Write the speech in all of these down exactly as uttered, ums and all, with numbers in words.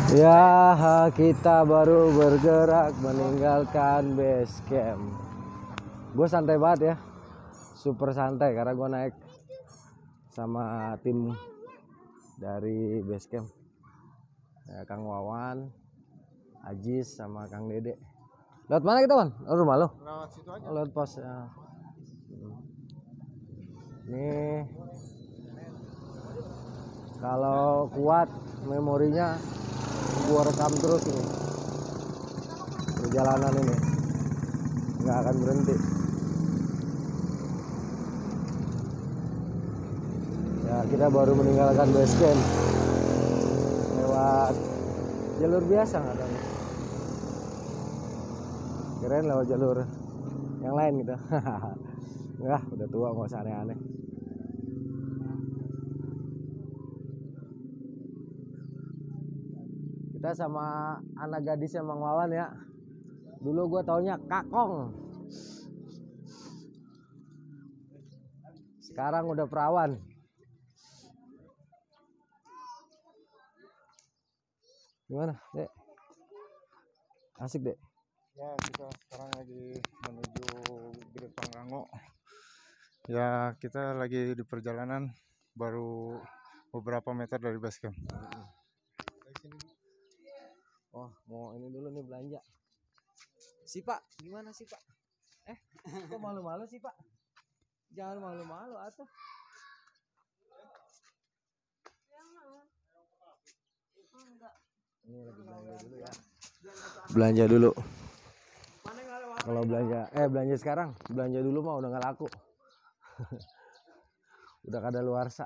Ya, kita baru bergerak meninggalkan base camp. Gue santai banget ya, super santai karena gue naik sama tim dari base camp. Ya, Kang Wawan, Ajis sama Kang Dede. Lewat mana kita, Wan? Oh, rumah lo? Lewat situ aja. Oh, lewat pos. Ya. Nih, kalau kuat memorinya gua rekam terus ini perjalanan ini, nggak akan berhenti ya. Kita baru meninggalkan base camp lewat jalur biasa, nggak tahu, keren lewat jalur yang lain gitu. Enggak, udah tua, nggak usah aneh-aneh. Kita sama anak gadisnya Mang Wawan ya. Dulu gue taunya Kakong, sekarang udah perawan. Gimana, Dek? Asik, Dek? Ya, kita sekarang lagi menuju Gede Pangrango. Ya, kita lagi di perjalanan baru beberapa meter dari base camp. Oh, mau ini dulu nih belanja. Si Pak, gimana sih Pak? Eh, kok malu-malu sih Pak? Jangan malu-malu atuh. Ini lagi belanja dulu ya. Belanja dulu. Kalau belanja, eh belanja sekarang, belanja dulu mah udah nggak laku. Udah kadaluarsa.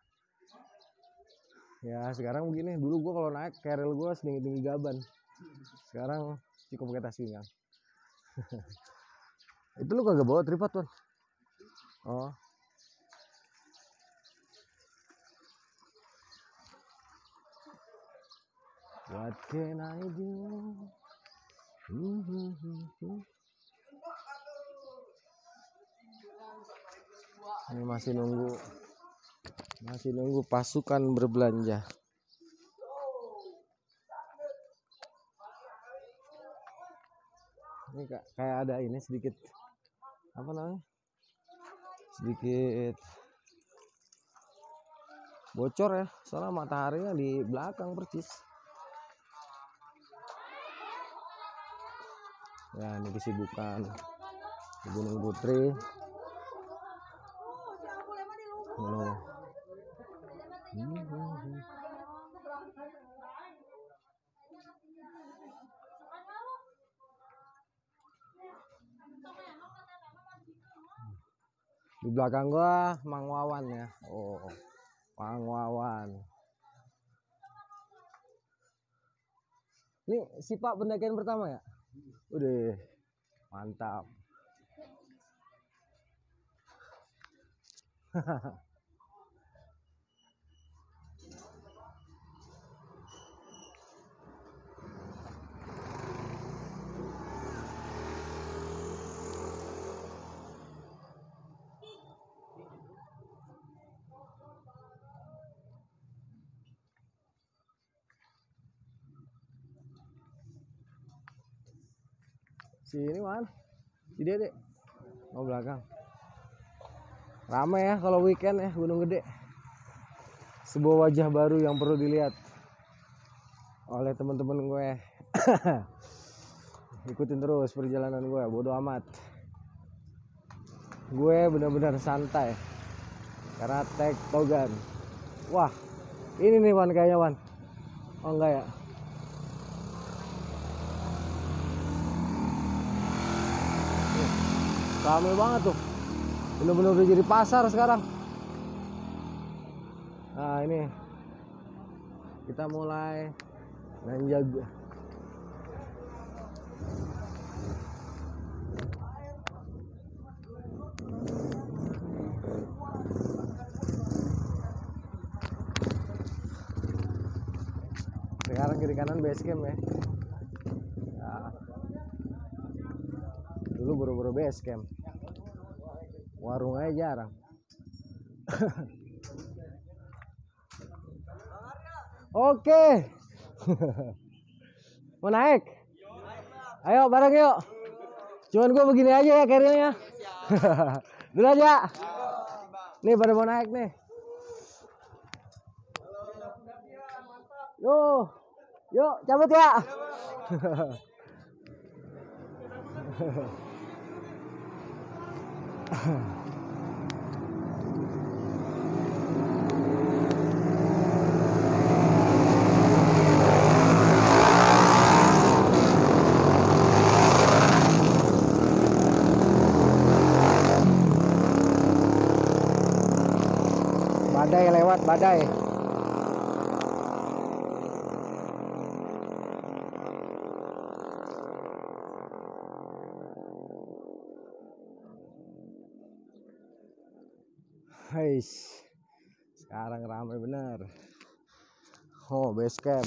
Ya sekarang begini, dulu gua kalau naik keril gua setinggi-tinggi gaban. Sekarang cukup pakai tas pinggang. Itu lu kagak bawa tripod, Tuan? Oh. What can I do? Ini masih nunggu, masih nunggu pasukan berbelanja. Ini kayak ada ini sedikit, apa namanya? Sedikit bocor ya, soalnya mataharinya di belakang percis. Ya, ini kesibukan di Gunung Putri. Oh. Di belakang gua Mang Wawan ya. Oh, Mang Wawan. Ini si Pak pendakian pertama ya? Udah mantap. Si ini mana? Si Dede. Oh belakang. Ramai ya kalau weekend ya Gunung Gede. Sebuah wajah baru yang perlu dilihat oleh teman-teman gue. Ikutin terus perjalanan gue, bodo amat. Gue benar-benar santai karena tek togan. Wah, ini nih Wan kayaknya Wan. Oh enggak ya? Ramai banget tuh, bener-bener udah jadi pasar sekarang. Nah ini kita mulai nanjak. Sekarang kiri kanan base camp ya. Nah, dulu buru-buru base camp, warung aja jarang. Oke, Mau naik? Ayo bareng yuk. Cuman gue begini aja ya carrier-nya. Dulu aja. Nih pada mau naik nih. Yuk. Yuk cabut ya. Badai lewat, badai. Heis, sekarang ramai bener. Oh, base camp.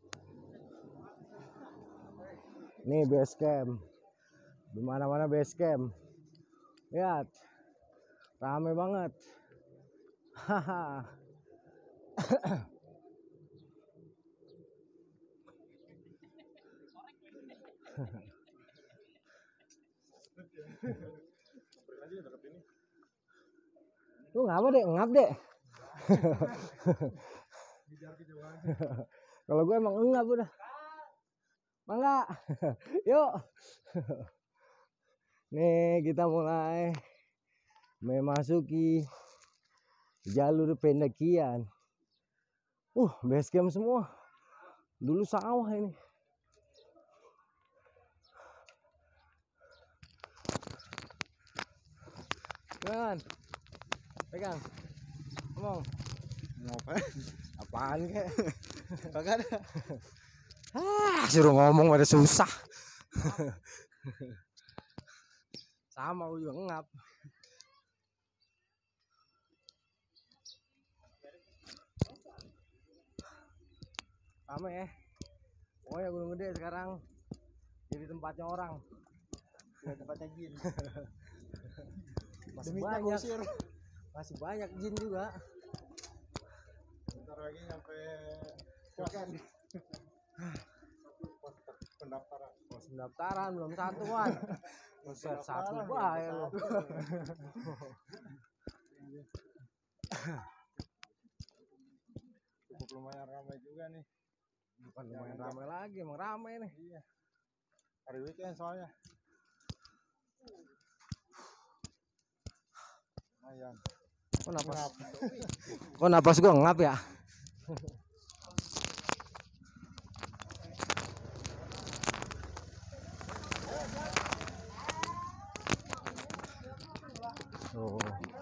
Nih base camp. Di mana-mana base camp. Lihat, ramai banget. Haha. Lu ngapa deh, ngap deh. Kalau gue emang ngap udah. Mangga. Yuk. Nih kita mulai memasuki jalur pendakian. Uh, base camp semua. Dulu sawah ini. Kan. Pegang. Ngomong. Ngapain? Apaan kek? Kagak ada. Ah, suruh ngomong pada susah. Sama gue juga ngap. Sama ya. Pokoknya Gunung Gede sekarang jadi tempatnya orang. Ya, tempatnya jin. Masih Demi banyak. kusir. Masih banyak jin juga. Bentar lagi nyampe Pokan. Pendaftaran. Pos pendaftaran belum satuan. Buset, satu bae lo. Cukup lumayan ramai juga nih. Bukan lumayan ramai lagi, emang ramai nih. Iya. Hari weekend soalnya. Lumayan. Kok napas? Kok napas gua ngap ya? Oh.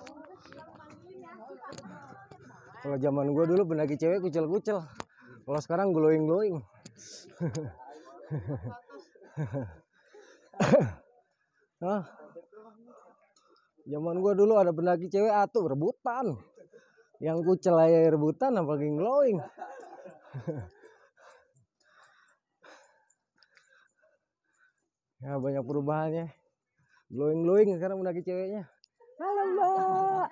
Kalau zaman gua dulu pendaki cewek kucel-kucel. Kalau sekarang glowing-glowing. Hah? Zaman gua dulu ada pendaki cewek atuh rebutan. Yang kucel aja rebutan apalagi glowing. Ya banyak perubahannya. Glowing-glowing sekarang pendaki ceweknya. Halo Mbak.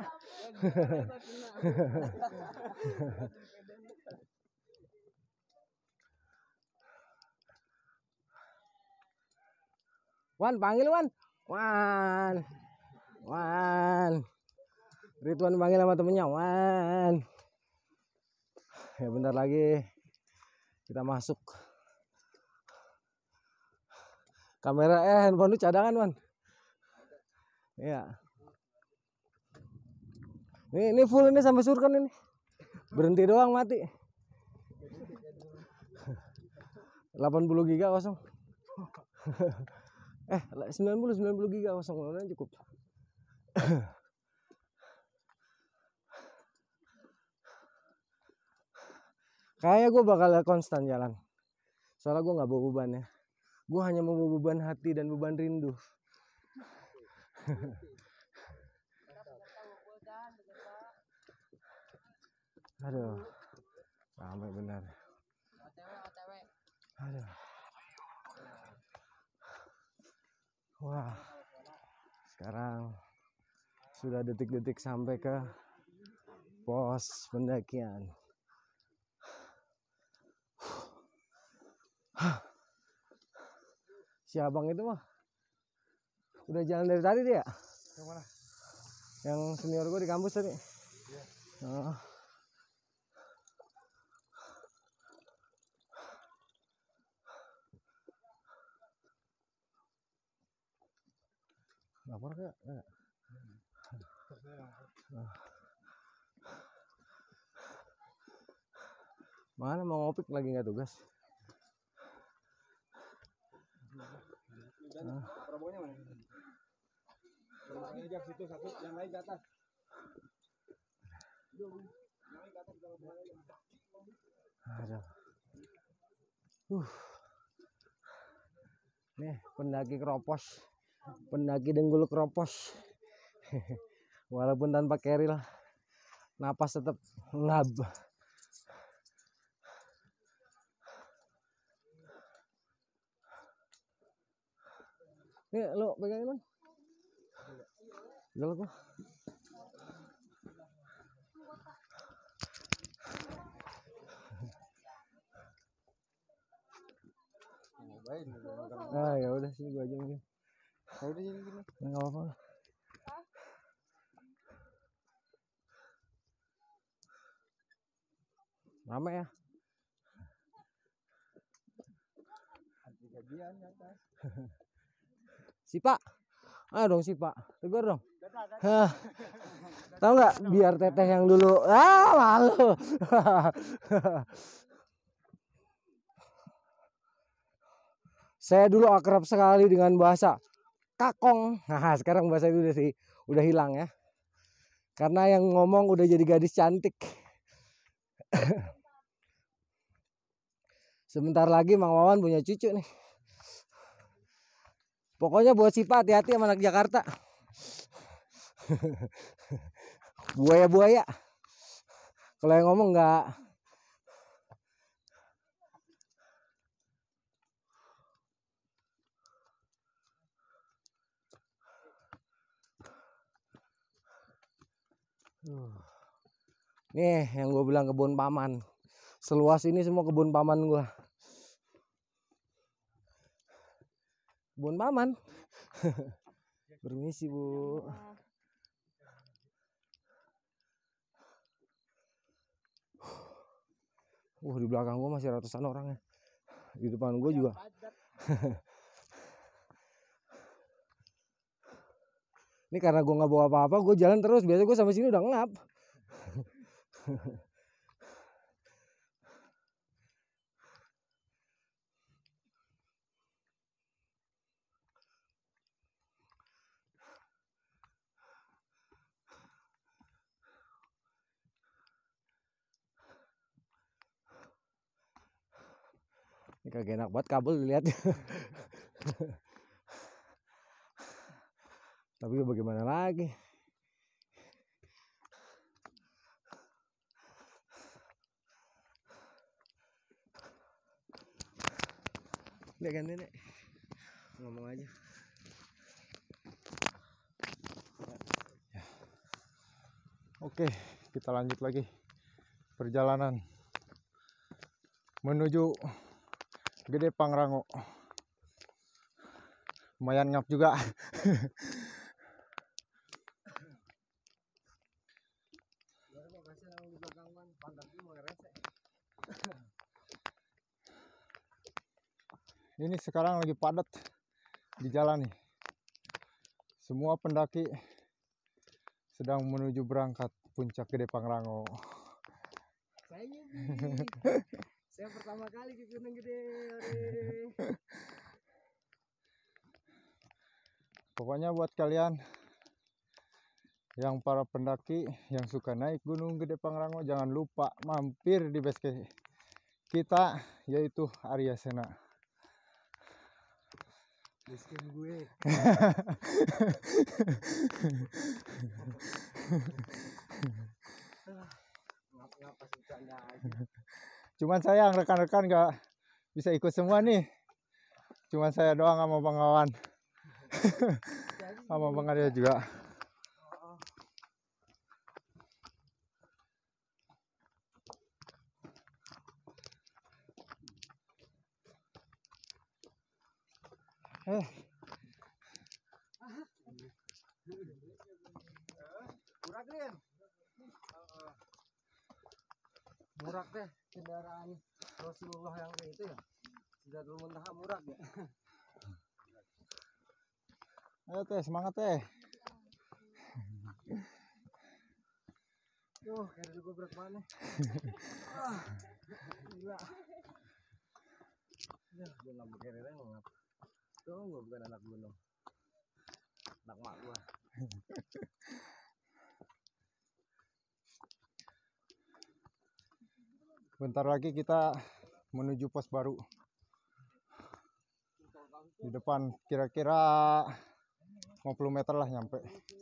Wan, panggil Wan. Wan. Wan. Ridwan panggil sama temennya. Wan. Ya bentar lagi kita masuk. Kamera eh handphone lu cadangan, Wan. Iya. Ini ini full ini sampai surken ini. Berhenti doang mati. delapan puluh giga kosong. eh sembilan puluh sembilan puluh giga kosong mana cukup. Kayaknya gue bakal konstan jalan. Soalnya gue nggak bawa beban ya. Gue hanya mau bawa beban hati dan beban rindu. Aduh, ramai benar. Aduh. Wah, sekarang sudah detik-detik sampai ke pos pendakian. Si abang itu mah udah jalan dari tadi dia. Yang mana? Yang senior gue di kampus tadi. Iya. Oh. Lapor gak? Enggak. Mana mau ngopik lagi nggak tugas? Prabowonya mana? Prabowonya situ satu, yang lain ke atas. Aduh. Uh. Nih pendaki Kropos, pendaki Denggul Kropos. Walaupun tanpa keril, napas tetap ngab. Nih lo pegangin man. Galak gua. Ah ya udah sini gua aja mungkin. Ya udah gini gini. Enggak apa-apa. Rame ya. Kejadian atas. Si Pak. Ah dong si Pak. Tegur dong. Hah. Tahu nggak biar teteh yang dulu. Ah malu. Saya dulu akrab sekali dengan bahasa kakong. Nah, sekarang bahasa itu udah sih udah hilang ya. Karena yang ngomong udah jadi gadis cantik. Sebentar lagi Mang Wawan punya cucu nih. Pokoknya buat si Pak hati-hati sama anak Jakarta. Buaya-buaya. Kalau yang ngomong enggak. Nih yang gue bilang kebun paman. Seluas ini semua kebun paman gue. Kebun paman. Permisi Bu. Uh di belakang gue masih ratusan orang ya. Di depan gue juga. Ini karena gue nggak bawa apa-apa, gue jalan terus. Biasanya gue sampai sini udah ngap. Ini kagak enak banget kabel dilihat. Tapi bagaimana lagi? Lihat kan nenek. Ngomong aja. Oke, kita lanjut lagi perjalanan menuju Gede Pangrango. Lumayan ngap juga. Ini sekarang lagi padat di jalan nih. Semua pendaki sedang menuju berangkat puncak Gede Pangrango. Saya Saya pertama kali ke Gunung Gede. Pokoknya buat kalian yang para pendaki yang suka naik Gunung Gede Pangrango, jangan lupa mampir di base camp kita, yaitu Arya Sena. Base camp gue. Cuman saya rekan-rekan gak bisa ikut semua nih. Cuman saya doang sama Bang Wawan. Sama Bang Arya juga. Eh, Murak nih. Murak deh kendaraan Rasulullah yang kayak itu ya. Sidratul Muntaha murak ya. ayo teh, semangat teh. Duh, kayak gue berat banget nih. Ah, gila. Ya, gue nggak berkere ngap. Tuh, gue bukan anak gunung. Anak mak gue. Bentar lagi kita menuju pos baru. Di depan kira-kira lima puluh meter lah nyampe.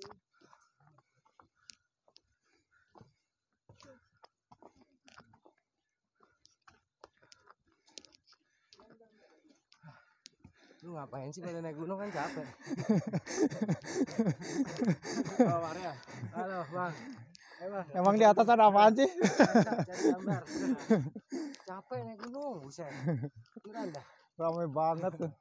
Lu ngapain sih pada naik gunung kan capek. Oh, Maria. Halo, Bang. Eh, Bang. Emang di atas ada apaan sih? Cari gambar. Capek naik gunung, buset. Kira dah. Ramai banget tuh.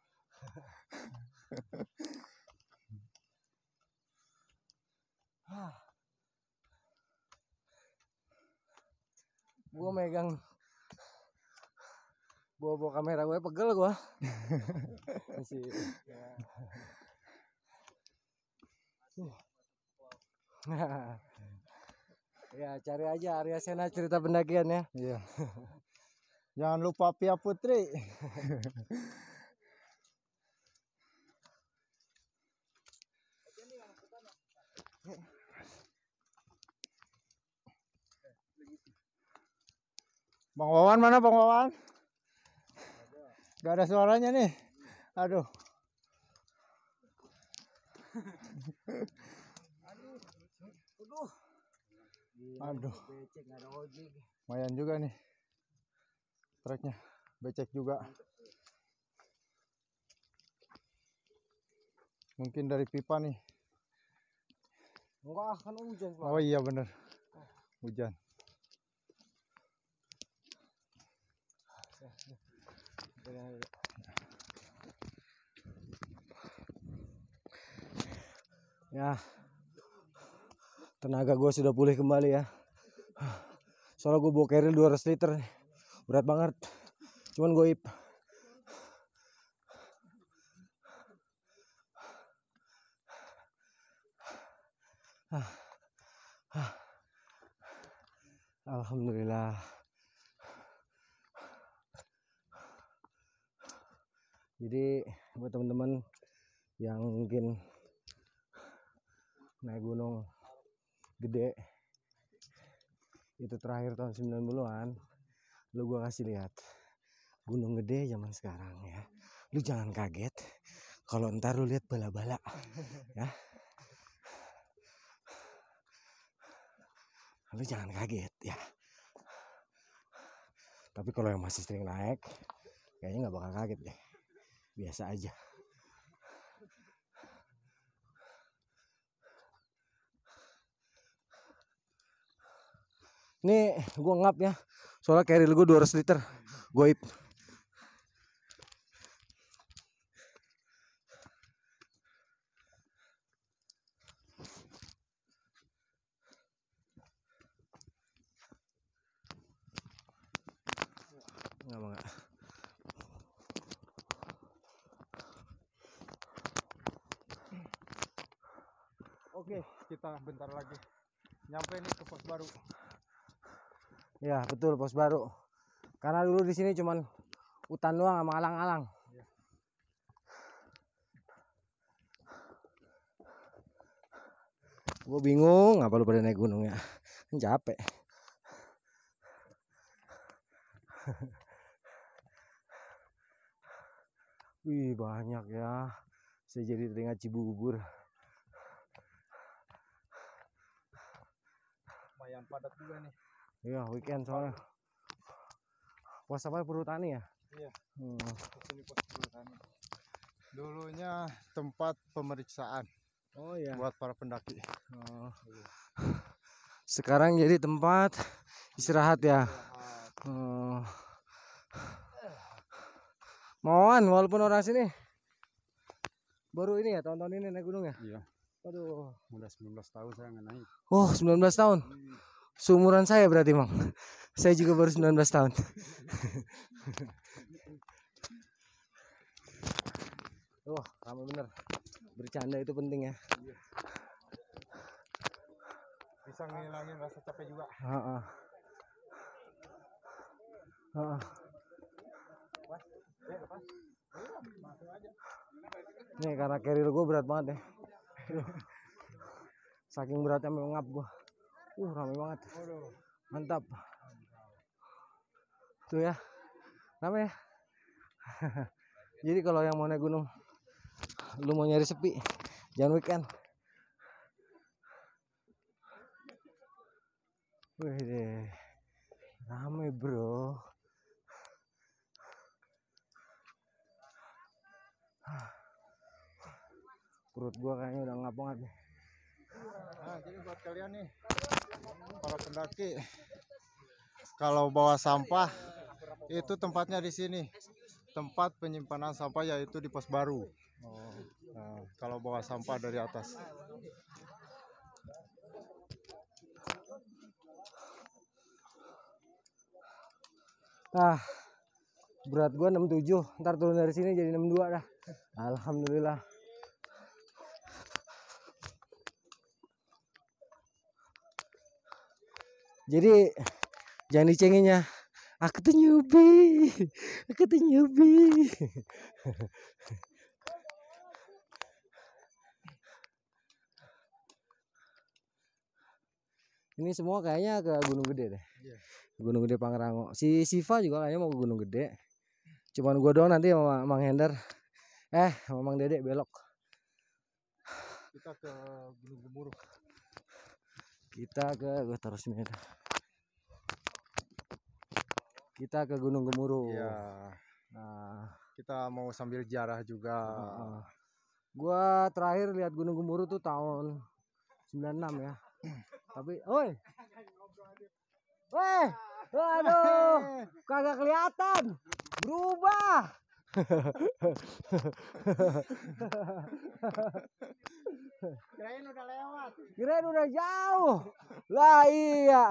Gua megang bawa-bawa kamera gue pegel gua. Masih ya. Ya, cari aja Arya Sena cerita pendakian ya. Iya. Jangan lupa Pia Putri. Bang Wawan mana Bang Wawan? Gak ada suaranya nih. Aduh. Aduh. Aduh. Becek enggak ada ojek. Lumayan juga nih. Treknya becek juga. Mungkin dari pipa nih. Enggak kan hujan. Oh iya bener. Hujan. Ya, tenaga gue sudah pulih kembali ya. Soalnya gue bawa keril dua ratus liter, berat banget. Cuman goib. Alhamdulillah. Jadi buat teman-teman yang mungkin naik gunung gede itu terakhir tahun sembilan puluhan, lu gua kasih lihat gunung gede zaman sekarang ya. Lu jangan kaget kalau ntar lu lihat bala-bala ya. Lu jangan kaget ya. Tapi kalau yang masih sering naik kayaknya nggak bakal kaget deh. Biasa aja. Ini gue ngap ya, soalnya keril gue dua ratus liter, goib. Enggak, enggak. Oke, kita bentar lagi nyampe nih ke pos baru. Ya betul, pos baru. Karena dulu di sini cuman hutan doang sama alang-alang. Ya. Gue bingung ngapa lu pada naik gunung ya, kan capek. Wih banyak ya, saya jadi teringat Cibubur. Lumayan padat juga nih. Iya weekend soalnya. Pos apa Perhutani ya? Iya. Hmm. Kesini pos Perhutani. Dulunya tempat pemeriksaan. Oh iya. Buat para pendaki. Oh. Sekarang jadi tempat istirahat ya. Oh. Mauan walaupun orang sini Baru ini ya tahun-tahun ini naik gunung ya? Iya. Aduh. Udah sembilan belas tahun saya nggak naik. Oh, sembilan belas tahun. Seumuran saya berarti, Bang. Saya juga baru sembilan belas tahun. Wah, ramai bener. Bercanda itu penting ya. Bisa ngilangin rasa capek juga. Heeh. Heeh. Nih karena carrier gue berat banget ya. Saking beratnya mengap gue. Uh, ramai banget. Mantap. Tuh ya. Ramai ya. Jadi kalau yang mau naik gunung, lu mau nyari sepi, jangan weekend. Wih deh, rame bro. Perut gua kayaknya udah ngap banget nih. Nah, jadi buat kalian nih, para pendaki, kalau bawa sampah, itu tempatnya di sini. Tempat penyimpanan sampah yaitu di pos baru. Oh, nah, kalau bawa sampah dari atas. Ah, berat gua enam puluh tujuh, ntar turun dari sini jadi enam puluh dua dah. Alhamdulillah. Jadi jangan dicenginya. Aku tuh newbie. Aku tuh newbie. Ini semua kayaknya ke Gunung Gede deh. Gunung Gede Pangrango. Si Siva juga kayaknya mau ke Gunung Gede. Cuman gua doang nanti sama Mang Hendar. Eh, sama Mang Dedek belok. Kita ke Gunung Gemuruh. Kita ke gua taruh sini. Kita ke Gunung Gemuruh. Iya. Nah, kita mau sambil ziarah juga. Uh, gua terakhir lihat Gunung Gemuruh tuh tahun sembilan enam ya. Tapi, oi. Weh, waduh, kagak kelihatan. Berubah. Kirain udah lewat. Kirain udah jauh. Lah iya.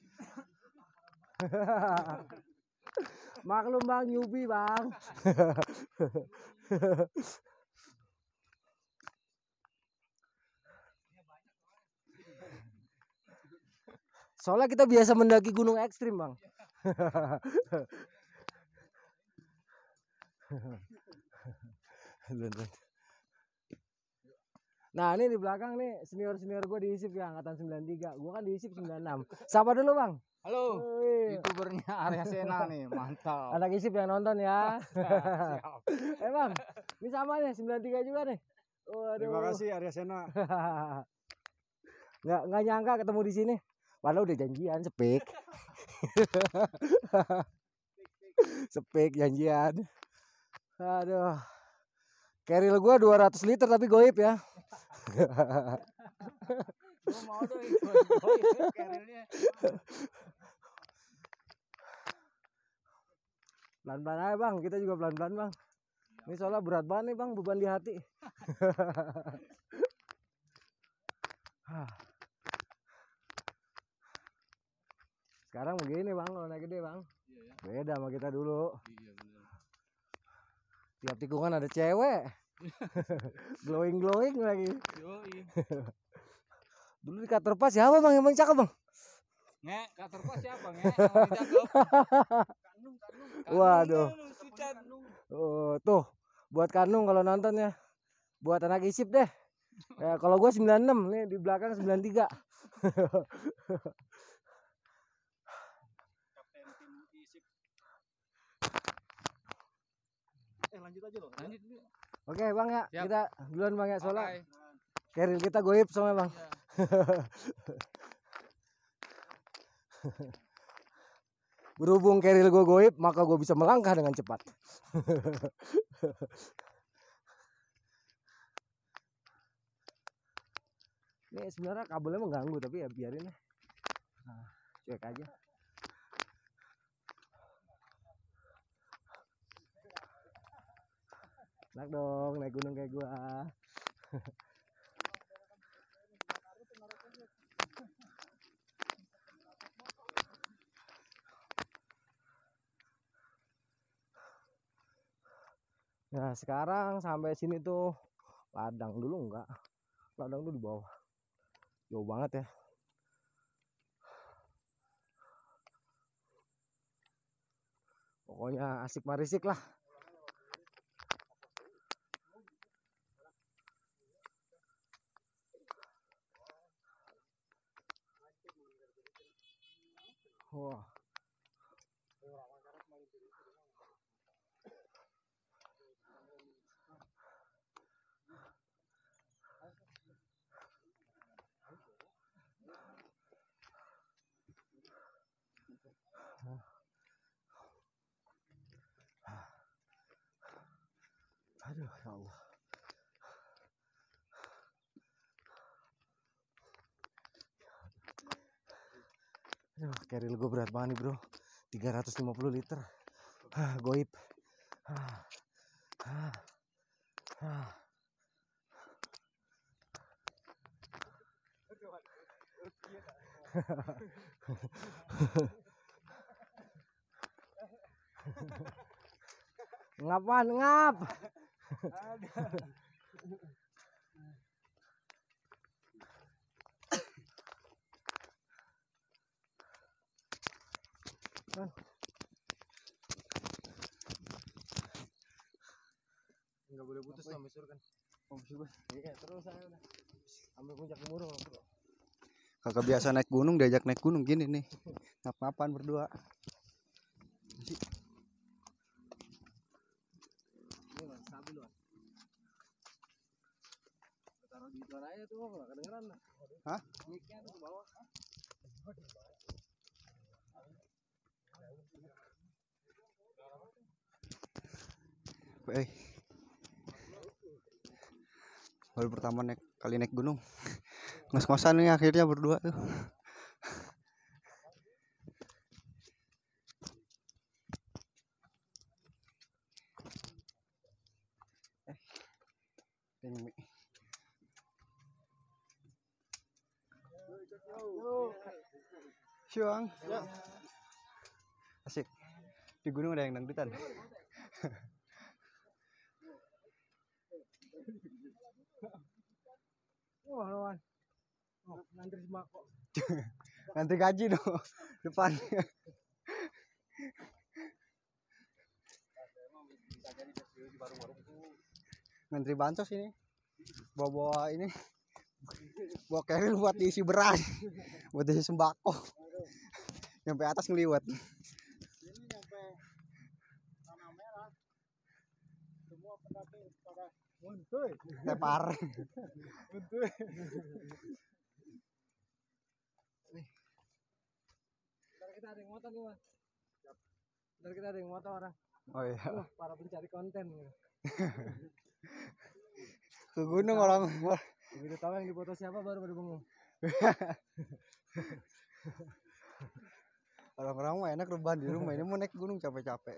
Maklum Bang, newbie Bang. Soalnya kita biasa mendaki gunung ekstrim Bang. Nah ini di belakang nih senior-senior gue di ISIP ya, angkatan sembilan tiga. Gue kan di ISIP sembilan enam. Sapa dulu Bang. Halo, Wih. youtubernya Arya Sena nih, mantap. Anak ISIP yang nonton ya. Siap. Eh Bang, ini sama nih sembilan tiga juga nih. Waduh. Terima kasih Arya Sena. nggak nggak nyangka ketemu di sini. Padahal udah janjian sepik. Sepik janjian. Aduh. Keril gua dua ratus liter tapi goib ya. Gua mau tuh ikut kerilnya. Pelan-pelan aja Bang, kita juga pelan-pelan Bang. Ini soalnya berat banget nih Bang, beban di hati. Sekarang begini Bang, kalau naik gede Bang. Beda sama kita dulu. Tiap tikungan ada cewek. Glowing-glowing lagi. Dulu di Katerpas siapa Bang yang paling cakep Bang? Nge, Katerpas siapa nge? Yang paling cakep. Kanung, Kanung. Waduh. Oh, tuh buat Kanung kalau nonton ya. Buat anak ISIP deh. Ya, kalau gue sembilan enam nih di belakang sembilan tiga. Kapten tim ISIP. Eh lanjut aja loh. Lanjut dulu. Oke Bang ya, Siap. kita duluan Bang ya soalnya. Okay. Keril kita goib soalnya Bang. Ya. Berhubung keril gue goib, maka gue bisa melangkah dengan cepat. Ini sebenarnya kabelnya mengganggu tapi ya biarin ya. Nah, cuek aja. Enak dong naik gunung kayak gua. Nah sekarang sampai sini tuh ladang, dulu enggak, ladang tuh di bawah, jauh banget ya. Pokoknya asik marisik lah. Wah. Aduh ya Allah. Aduh, keril gue berat banget nih bro, tiga ratus lima puluh liter. Hah, goib. Hah. Hah. Hah. Ngapan ngap. Enggak boleh putus sampai surga. Oh, surga. Iya, terus saya udah sampai puncak Gemuruh, bro. Kakak biasa naik gunung, diajak naik gunung gini nih. Ngap-ngapan berdua. Ini Mas, sabi lu. Taruh di luar aja tuh, enggak kedengeran lah. Hah? Mic-nya tuh ke bawah. Eh. Baru pertama naik kali naik gunung. Ngos-ngosan nih akhirnya berdua tuh. Eh. Ini. Syuang. Asik. Di gunung ada yang dangdutan. Wah, lawan. Oh, ngantri sembako. Ngantri gaji dong depan. Ngantri bansos ini. Bawa-bawa ini. Bawa keril buat diisi beras. Buat diisi sembako. Nyampe atas ngeliwat. Ini nyampe tanah merah. Semua pendamping pada muntuy. Tepar. Muntuy. Ntar kita ada yang motor nih, Mas. Ntar kita ada yang motor orang. Oh iya. Wah, para pencari konten gitu. Ke gunung orang. Begitu tahu yang dipoto siapa baru pada bengong. Orang-orang mah enak rebahan di rumah, ini mau naik gunung capek-capek.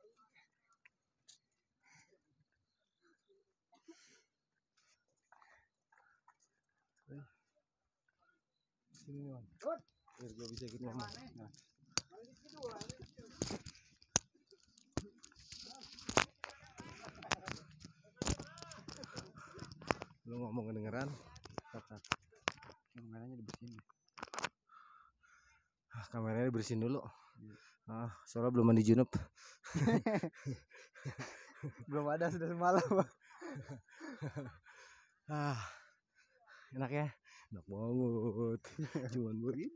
Sini nih, Bang. Biar gua bisa ikut ngomong. Nah. Lu ngomong kedengeran? Kata. Kameranya dibersihin. Ah, kameranya dibersihin dulu. Ah, soalnya belum mandi junub. Belum ada sudah semalam. Ah, enak ya? Enak banget. Cuman begini.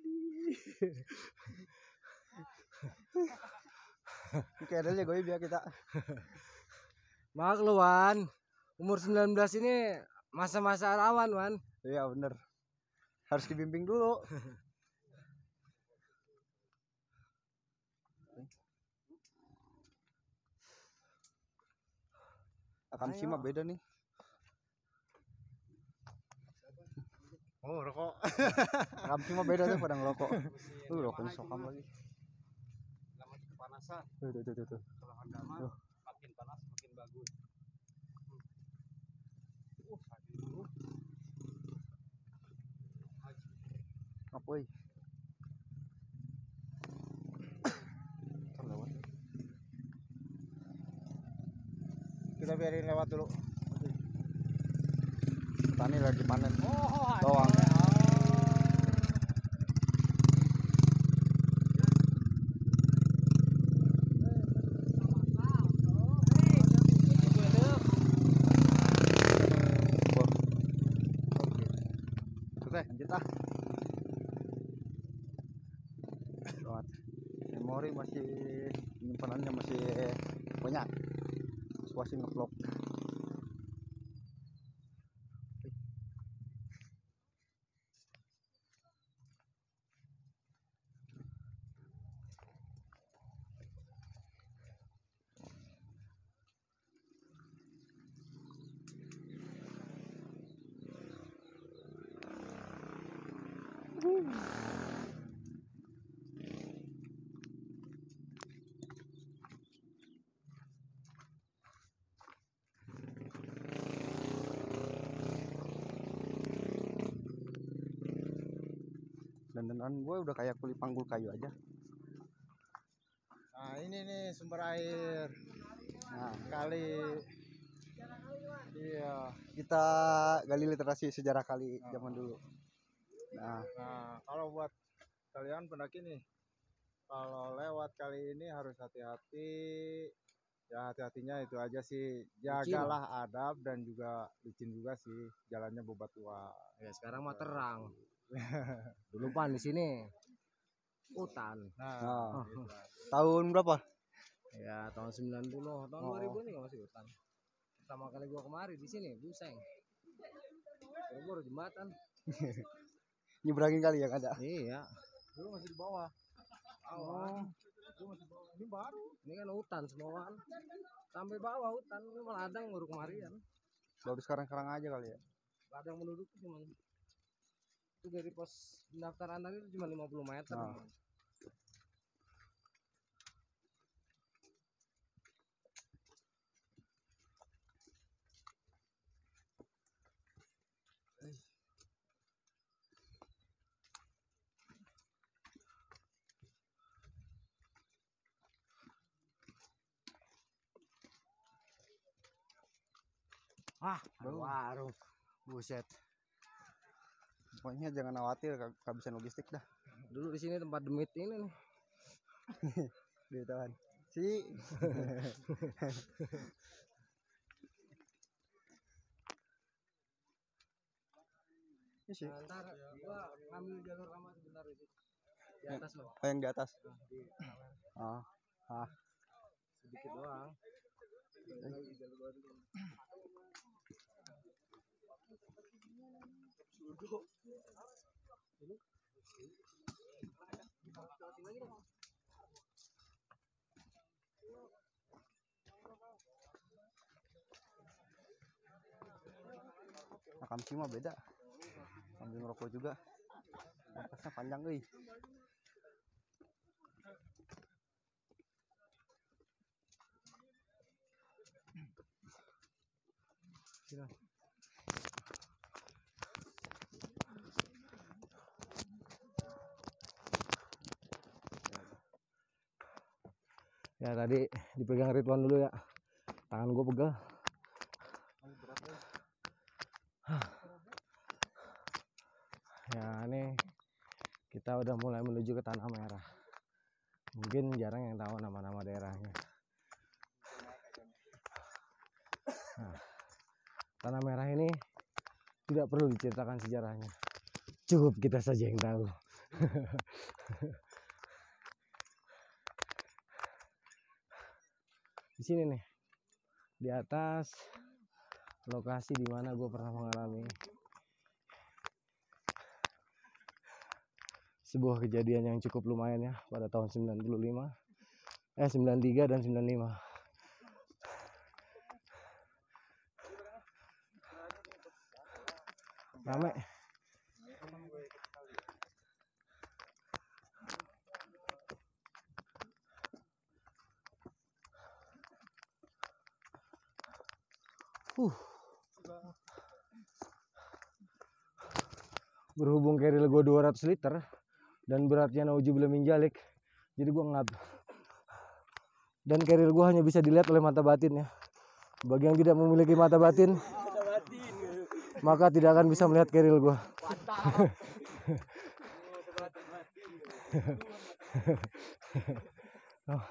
Kayak ada gue biar kita. Mak lu, Wan. Umur sembilan belas ini masa-masa rawan, Wan. Iya bener. Harus dibimbing dulu. Akan sih mah beda nih. Oh, rokok. Akan sih mah beda tuh pada ngerokok. Tuh rokoknya sokam lagi. Namanya kepanasan. Tuh tuh tuh tuh. Kalau ada mah makin panas makin bagus. Woi. Terlewat. Kita biarin lewat dulu. Petani lagi panen. Oh, Bawang. Oke, lanjut ah. Lewat. Memori masih penyimpanannya masih banyak. Masih ngevlog. Dandanan gue udah kayak kuli panggul kayu aja. Nah ini nih sumber air. Nah kali. Iya. Kita gali literasi sejarah kali Oh. zaman dulu. Nah, Nah, kalau buat kalian pendaki nih, kalau lewat kali ini harus hati-hati. Ya hati-hatinya itu aja sih. Jagalah adab dan juga licin juga sih. Jalannya bebatuan. Ya sekarang mah terang. Dulu pan di sini hutan. Nah, Nah. gitu. Tahun berapa? Ya tahun sembilan puluh, tahun Oh. dua ribu ini masih hutan. Pertama kali gua kemari di sini Buseng. Baru jembatan. Nyebrangin kali yang ada. Iya. Dulu masih di bawah. Oh. Dulu masih di bawah. Ini baru. Ini kan hutan semua kan. Sampai bawah hutan, ini malah ada yang baru kemarian. Baru sekarang-sekarang aja kali ya. Gak ada yang menduduki cuman. Itu dari pos pendaftaran tadi itu cuma lima puluh meter. Nah. Ah, Baru. warung. Buset. Pokoknya jangan khawatir kehabisan logistik dah. Dulu di sini tempat demit ini nih. Di tahan. Si. Ini sih. Nah, ntar gua ngambil jalur lama sebentar itu. Di atas loh. Oh, yang di atas. Nah, di Ah. Ah. sedikit doang. Lagi jalur baru. Nah, kamsi mah beda. Sambil ngerokok juga. Napasnya panjang euy. Ya tadi dipegang Ridwan dulu ya. Tangan gue pegel. Ya ini kita udah mulai menuju ke Tanah Merah. Mungkin jarang yang tahu nama-nama daerahnya. Nah, Tanah Merah ini tidak perlu diceritakan sejarahnya. Cukup kita saja yang tahu. Di sini nih, di atas lokasi di mana gue pernah mengalami sebuah kejadian yang cukup lumayan ya pada tahun sembilan puluh lima, eh sembilan puluh tiga dan sembilan puluh lima. Rame. Uh. Berhubung keril gue dua ratus liter, dan beratnya nauzubillah min dzalik. Jadi gue ngap. Dan keril gue hanya bisa dilihat oleh mata batin ya. Bagi yang tidak memiliki mata batin, maka tidak akan bisa melihat keril gue. Oh.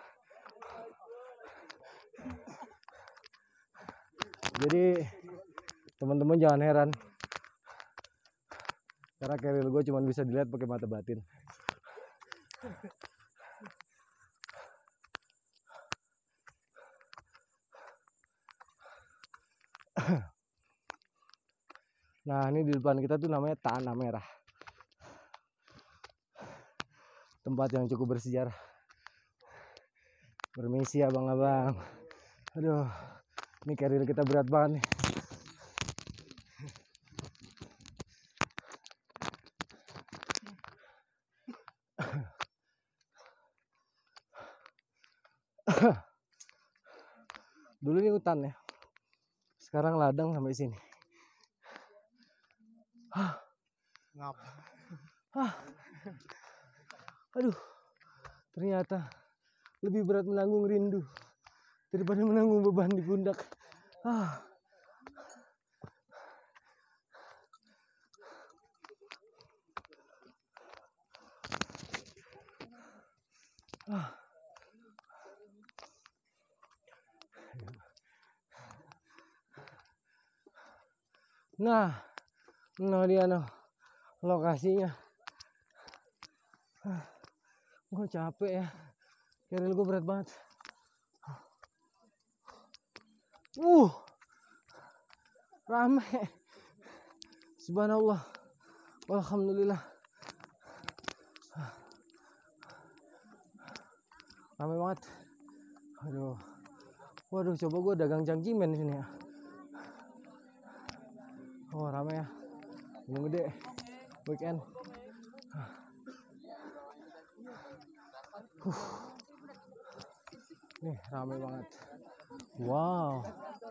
Jadi teman-teman jangan heran, karena keril gue cuma bisa dilihat pakai mata batin. Nah ini di depan kita tuh namanya Tanah Merah, tempat yang cukup bersejarah. Permisi abang-abang. Aduh, ini keril kita berat banget nih. Dulu ini hutan ya, sekarang ladang sampai sini. Ngap. Aduh, ternyata lebih berat menanggung rindu daripada menanggung beban di pundak. Ah. Ah. Nah, nah dia noh lokasinya. Ah. Gue capek ya, keril gue berat banget. Uh, rame. Subhanallah, alhamdulillah. Rame banget. Aduh, waduh, coba gue dagang cangcimen di sini ya. Oh rame ya, Gunung Gede, weekend. Huh. Nih rame banget. Wow.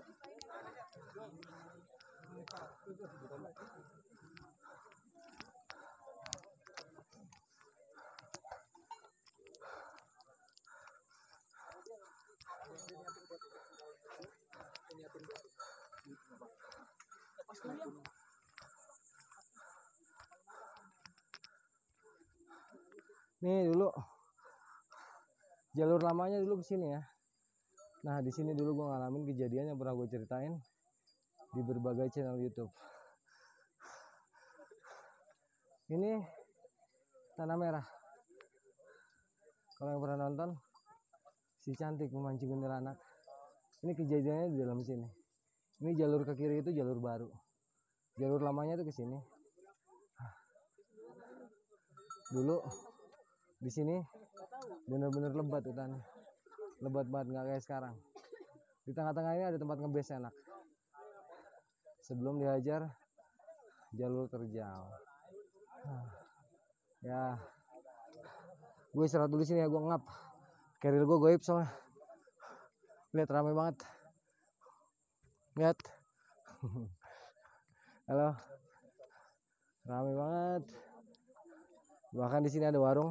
Nih dulu jalur lamanya dulu ke sini ya. Nah di sini dulu gue ngalamin kejadian yang pernah gue ceritain di berbagai channel YouTube. Ini Tanah Merah. Kalau yang pernah nonton si cantik memancing kuntilanak, ini kejadiannya di dalam sini. Ini jalur ke kiri itu jalur baru. Jalur lamanya tuh ke sini. Dulu di sini bener-bener lebat hutannya, lebat banget, nggak kayak sekarang. Di tengah-tengah ini ada tempat ngebes enak. Sebelum dihajar jalur terjal. Ya, gue istirahat dulu sini ya, gue ngap. Keril gue goib soalnya. Lihat ramai banget. Lihat. Halo. Ramai banget. Bahkan di sini ada warung.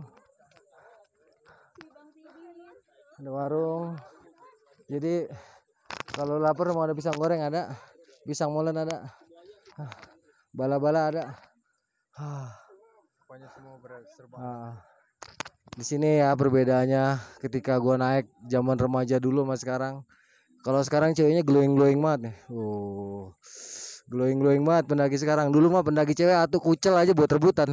Ada warung. Jadi kalau lapar mau ada pisang goreng ada, pisang molen ada, bala-bala ada. Pokoknya semua serba. Nah, di sini ya perbedaannya ketika gua naik zaman remaja dulu sama sekarang. Kalau sekarang ceweknya glowing-glowing banget nih. Oh. Glowing-glowing banget pendaki sekarang. Dulu mah pendaki cewek atau kucel aja buat rebutan.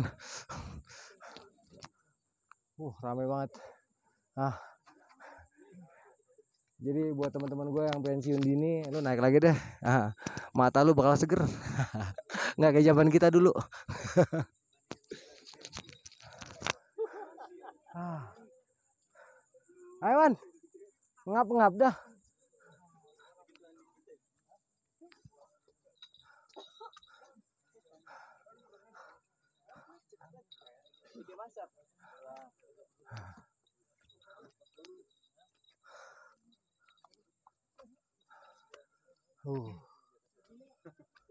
Uh, ramai banget. Ah. Jadi buat teman-teman gue yang pensiun dini, lu naik lagi deh. Ah, mata lu bakal seger. Nggak kayak zaman kita dulu. Ah. Ayo Wan, ngap-ngap dah. Uh.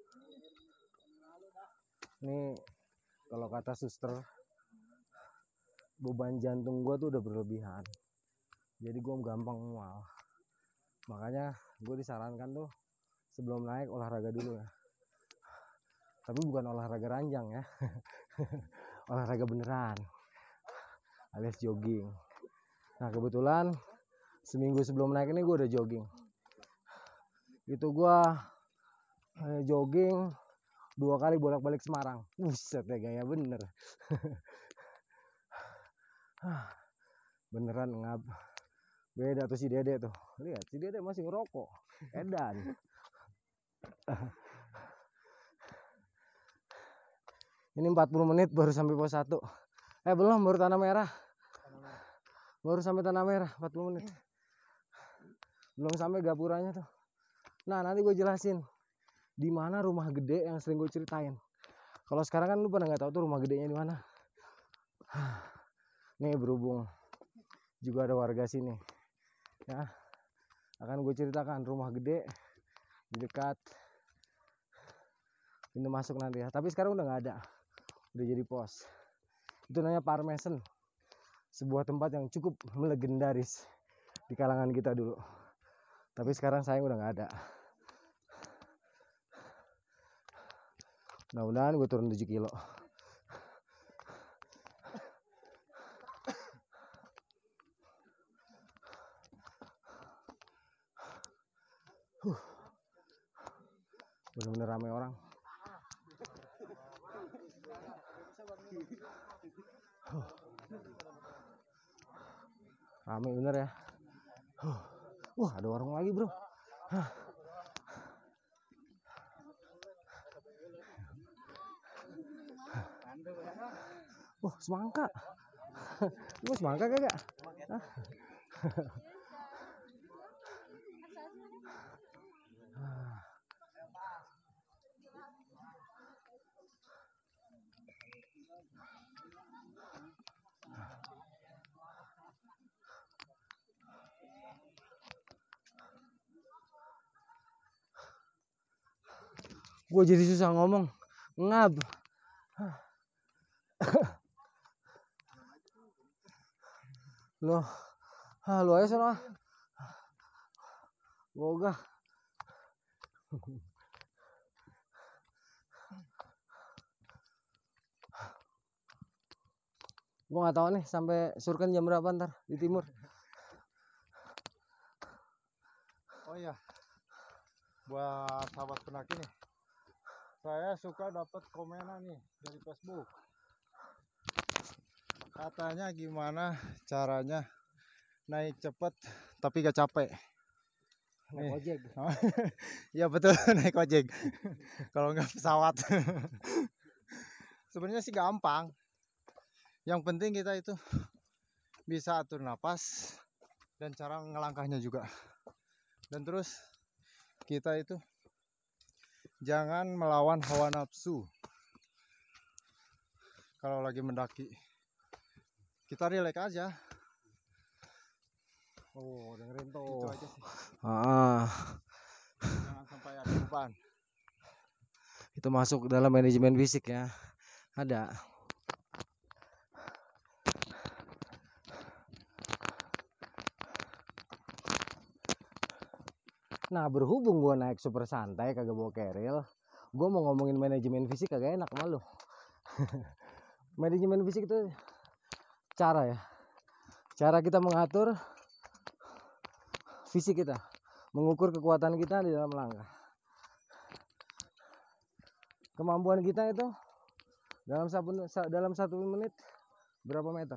Ini kalau kata suster, beban jantung gue tuh udah berlebihan, jadi gue gampang mual. Makanya gue disarankan tuh sebelum naik olahraga dulu ya, tapi bukan olahraga ranjang ya. Olahraga beneran alias jogging. Nah kebetulan seminggu sebelum naik ini gue udah jogging. Itu gue eh, jogging dua kali bolak-balik Semarang. Buset ya, gaya bener. Beneran ngap. Beda tuh si Dede tuh. Lihat si Dede masih ngerokok. Edan. Ini empat puluh menit baru sampai pos satu. Eh belum, baru Tanah Merah. Baru sampai Tanah Merah empat puluh menit. Belum sampai gapuranya tuh. Nah, nanti gue jelasin di mana rumah gede yang sering gue ceritain. Kalau sekarang kan lu pada nggak tahu tuh rumah gedenya di mana. Nih berhubung juga ada warga sini. Ya. Akan gue ceritakan rumah gede di dekat pintu masuk nanti ya. Tapi sekarang udah nggak ada. Udah jadi pos. Itu namanya Parmesan. Sebuah tempat yang cukup melegendaris di kalangan kita dulu. Tapi sekarang sayang udah nggak ada. Mudah-mudahan gue turun tujuh kilo. Huh. Bener-bener ramai orang. Huh. Rame bener ya. Huh. Wah ada warung lagi bro. Huh. Wah semangka. Lu semangka kagak? Hah? Gue jadi susah ngomong, ngab. Lo, ah, lu aja sana. Boga. Gue nggak tahu nih sampai surken jam berapa ntar di timur. Oh iya, buat sahabat pendaki nih, saya suka dapat komenan nih dari Facebook. Katanya gimana caranya naik cepet tapi gak capek. Naik ojek. Iya betul, naik ojek. Kalau nggak pesawat. Sebenarnya sih gampang. Yang penting kita itu bisa atur napas dan cara ngelangkahnya juga. Dan terus kita itu jangan melawan hawa nafsu. Kalau lagi mendaki, kita relax aja. Oh dengerin tuh. Itu aja sih. Ah. Jangan sampai ada beban. Itu masuk dalam manajemen fisik ya. Ada. Nah berhubung gue naik super santai kagak bawa keril, gue mau ngomongin manajemen fisik kagak enak sama lu. Manajemen fisik itu cara ya, cara kita mengatur fisik kita, mengukur kekuatan kita di dalam langkah. Kemampuan kita itu dalam satu dalam satu menit berapa meter?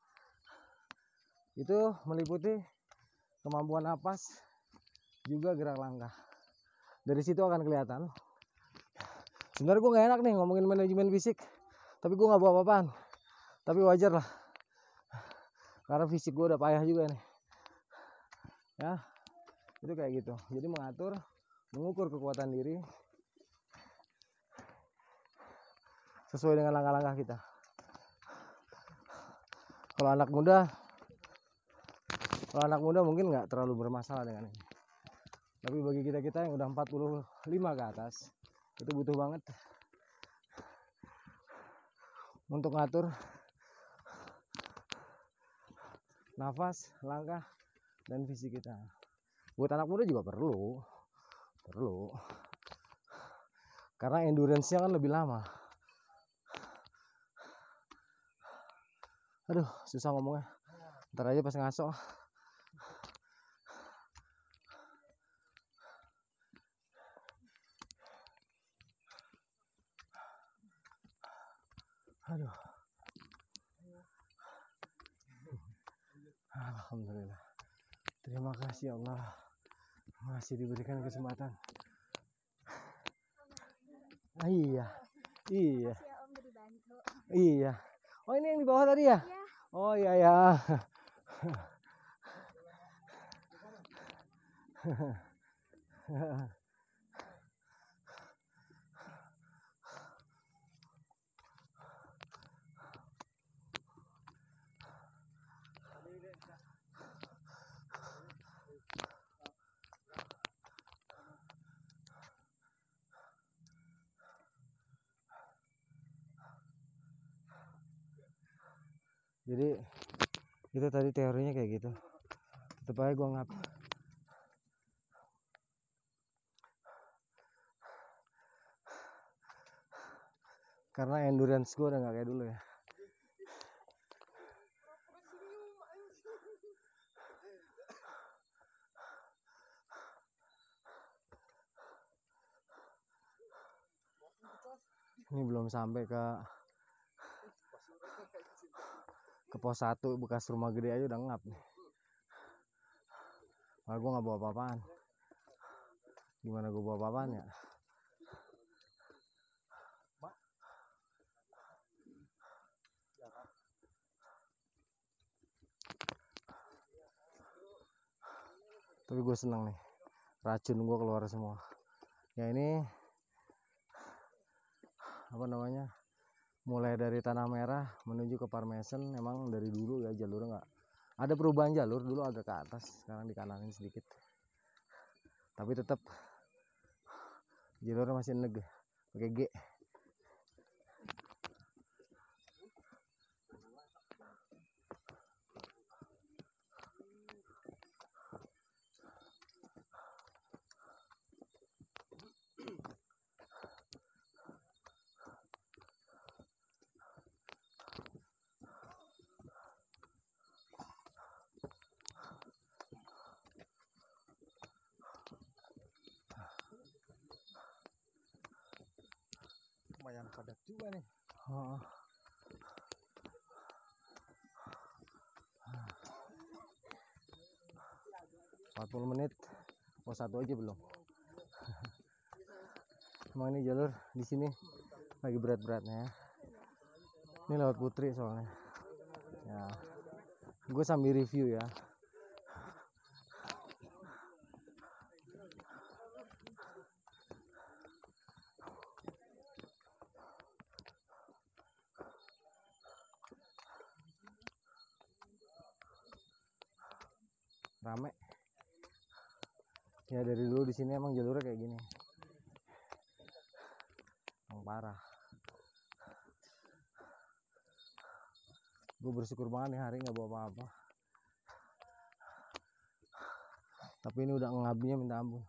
Itu meliputi kemampuan napas, juga gerak langkah. Dari situ akan kelihatan. Sebenarnya gue nggak enak nih ngomongin manajemen fisik, tapi gue nggak bawa apa-apaan. Tapi wajar lah, karena fisik gue udah payah juga nih. Ya, itu kayak gitu. Jadi mengatur, mengukur kekuatan diri sesuai dengan langkah-langkah kita. Kalau anak muda, kalau anak muda mungkin nggak terlalu bermasalah dengan ini. Tapi bagi kita-kita yang udah empat puluh lima ke atas, itu butuh banget untuk ngatur nafas, langkah, dan visi kita. Buat anak muda juga perlu, perlu. Karena endurance-nya kan lebih lama. Aduh, susah ngomongnya. Ntar aja pas ngaso. Aduh. Alhamdulillah. Terima kasih Allah. Masih diberikan kesempatan. Ah, iya. Iya. Iya. Oh, ini yang di bawah tadi ya? Oh iya ya. Jadi itu tadi teorinya kayak gitu. Tetep aja gua ngap. Karena endurance gua udah gak kayak dulu ya. Ini belum sampai ke ke pos satu bekas rumah gede aja udah ngap nih. Malah gue nggak bawa apa-apaan. Gimana gue bawa apa-apaan ya? Tapi gue seneng nih, racun gue keluar semua. Ya ini apa namanya? Mulai dari Tanah Merah menuju ke Parmesan, emang dari dulu ya jalurnya nggak ada perubahan jalur. Dulu agak ke atas, sekarang dikananin sedikit. Tapi tetap jalurnya masih neg, pakai G. Lumayan padat juga nih. Oh. empat puluh menit, pos satu aja belum. Emang ini jalur di sini lagi berat-beratnya ya. Ini lewat Putri soalnya. Ya, gue sambil review ya. Rame. Ya dari dulu di sini emang jalurnya kayak gini. Yang parah. Gue bersyukur banget nih hari nggak bawa apa-apa. Tapi ini udah ngabnya minta ampun.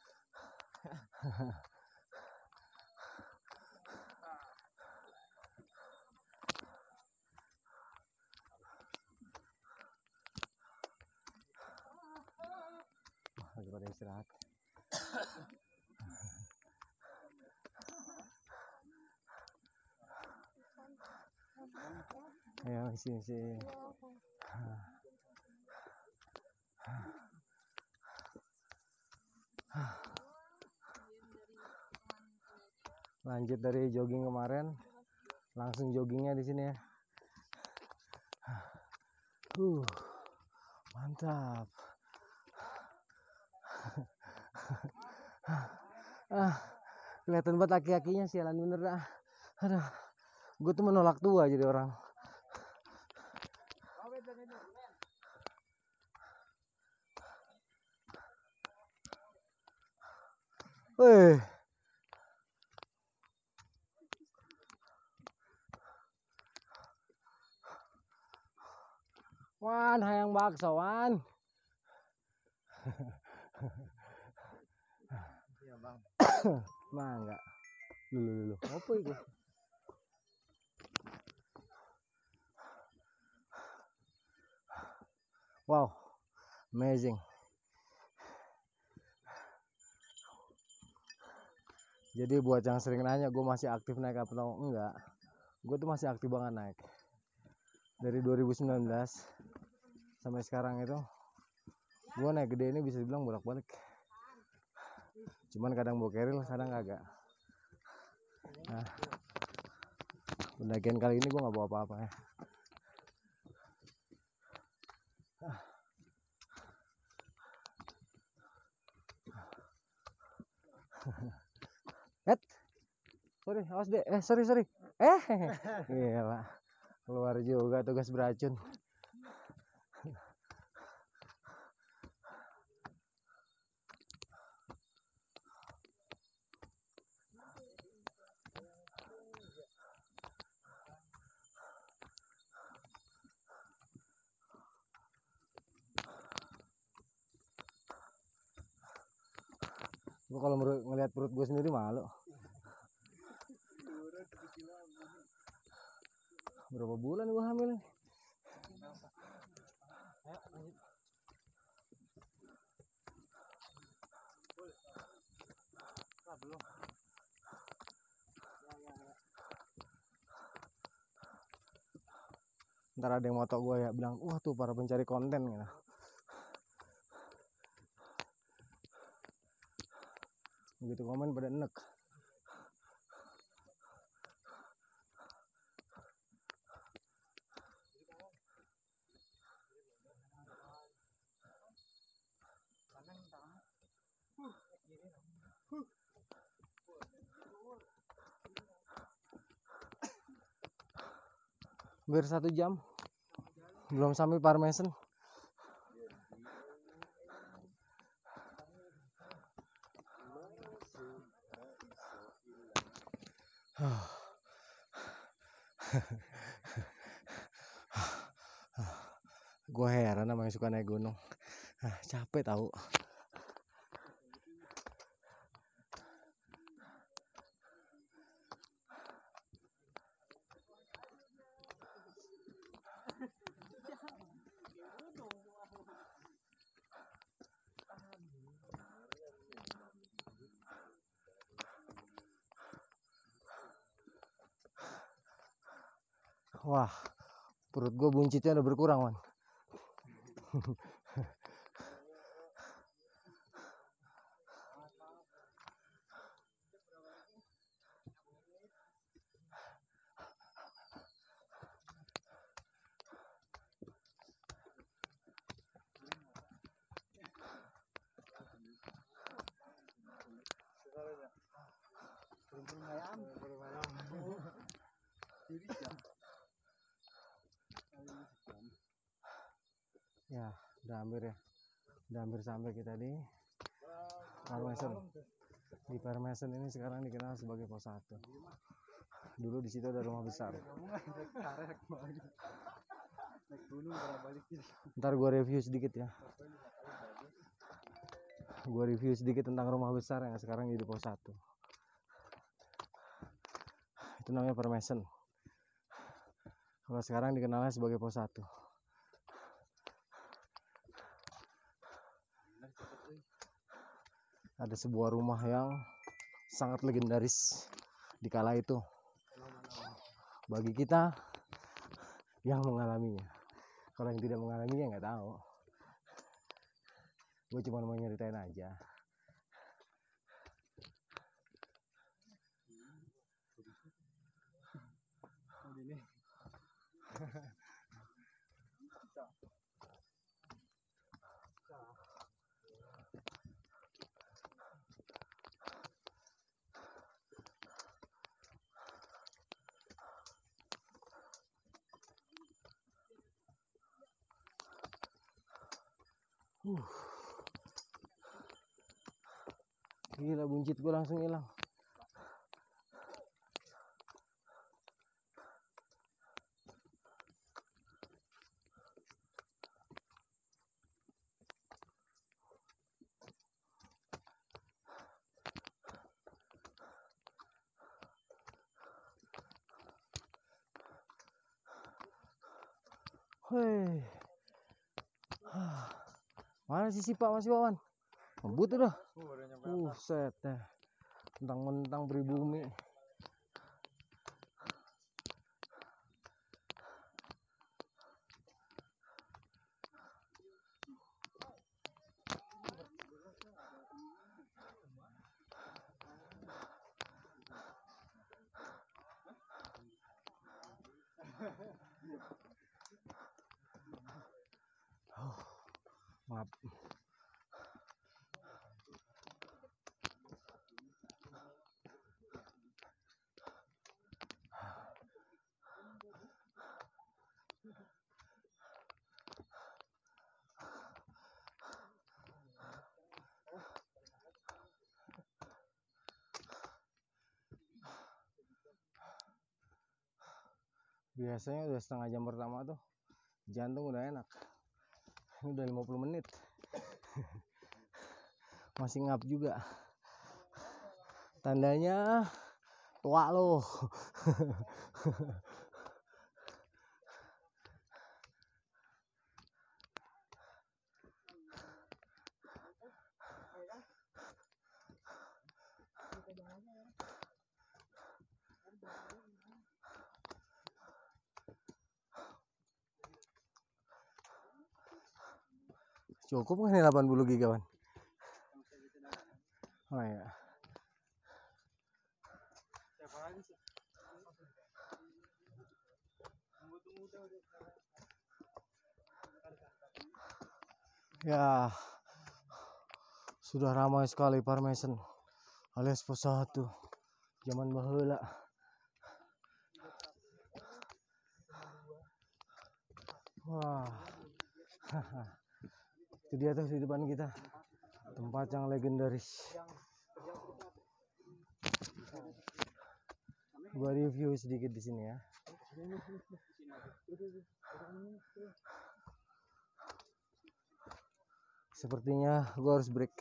Lagi pada istirahat. Ayo sini sini. Lanjut dari jogging kemarin, langsung joggingnya di sini ya. Uh, mantap. Ah, kelihatan banget aki-akinya, sialan bener dah. Aduh, gue tuh menolak tua jadi orang. Wih. Mantap. Wan, hayang bakso Wan. Iya bang. Mangga. Lulu lulu. Apa itu? Wow, amazing. Jadi buat yang sering nanya gue masih aktif naik atau enggak, gue tuh masih aktif banget naik. Dari dua ribu sembilan belas sampai sekarang itu gue naik gede ini bisa dibilang bolak-balik. Cuman kadang bawa keril, kadang kagak. Nah, pendakian kali ini gue nggak bawa apa-apa ya. Eh, sorry, awas deh. Eh, sorry, sorry. Eh, gila. Keluar juga tugas beracun. Gue kalau ngelihat perut gue sendiri malu. Berapa bulan gue hamil nih? Ntar ada yang moto gue ya bilang, wah tuh para pencari konten gitu. Begitu komen pada enek. Hampir satu jam belum sampai Parmesan. Gue heran sama yang suka naik gunung. Ah, capek tahu. Wah, perut gue buncitnya udah berkurang, Wan. Ya, udah hampir ya. Udah hampir sampai kita di Parmesan. Di Parmesan ini sekarang dikenal sebagai pos satu. Dulu di situ ada rumah besar. Ntar gue review sedikit ya. Gue review sedikit tentang rumah besar yang sekarang jadi pos satu. Itu namanya Parmesan. Kalau sekarang dikenalnya sebagai pos satu. Ada sebuah rumah yang sangat legendaris di kala itu bagi kita yang mengalaminya. Kalau yang tidak mengalaminya nggak tahu. Gue cuma mau nyeritain aja. Uh. Gila, buncit gue langsung hilang. Hei. Mana si Sipa masih Wawan? Ngebut udah. Buset deh. Mentang-mentang pribumi. Oh, maaf. Biasanya udah setengah jam pertama tuh jantung udah enak. Ini udah lima puluh menit. Masih ngap juga. Tandanya tua loh. Cukup kan nih delapan puluh giga kawan? Oh ya. Ya, sudah ramai sekali Parmesan alias pos satu zaman baheula. Wah. Itu dia tuh di depan kita, tempat yang legendaris. Gua review sedikit di sini ya. Sepertinya gua harus break.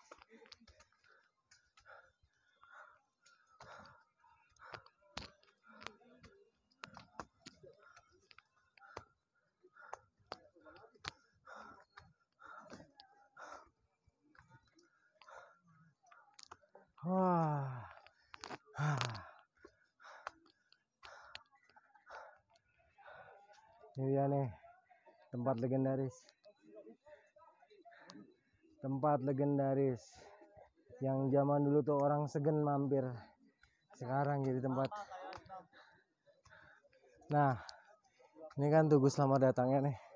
Wah. Ini dia nih, tempat legendaris. Tempat legendaris yang zaman dulu tuh orang Segen mampir. Sekarang jadi tempat. Nah, ini kan tugu selamat datangnya nih.